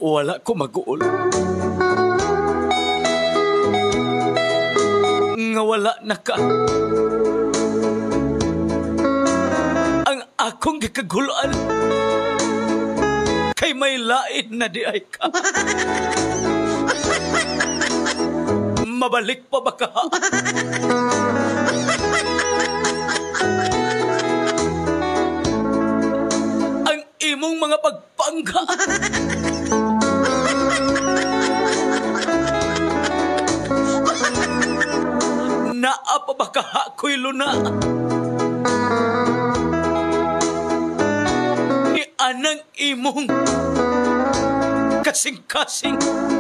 wala ko mag-uol. Nga wala na ka. Ang akong gikaguluan kay may lain na di ay ka. Mabalik pa ba ka? Ang imong mga pagpangga. Naa pa ba ka ako'y luna? Ni anang imong kasing-kasing